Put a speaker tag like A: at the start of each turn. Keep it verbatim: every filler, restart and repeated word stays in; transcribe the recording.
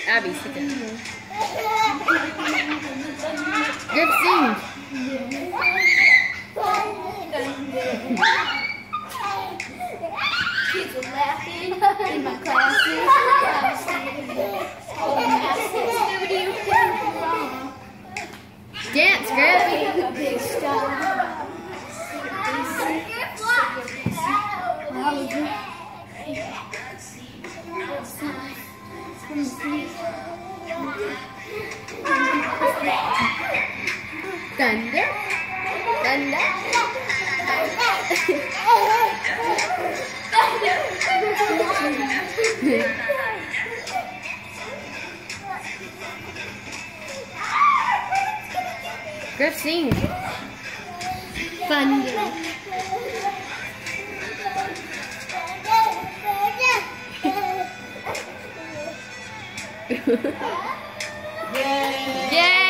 A: Abby, sit down. Griff, sing.
B: Kids were laughing in my classes.
A: Dance, Griff.
B: A big star.
A: Thunder. Thunder. Griff, sing. Thunder. Yay! Yay!